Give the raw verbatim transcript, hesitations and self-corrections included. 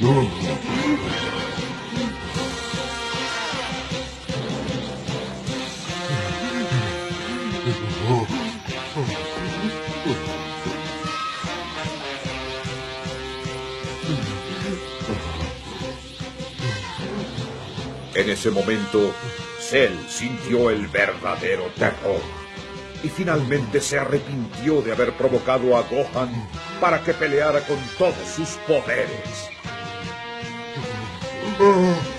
En ese momento, Cell sintió el verdadero terror y finalmente se arrepintió de haber provocado a Gohan para que peleara con todos sus poderes.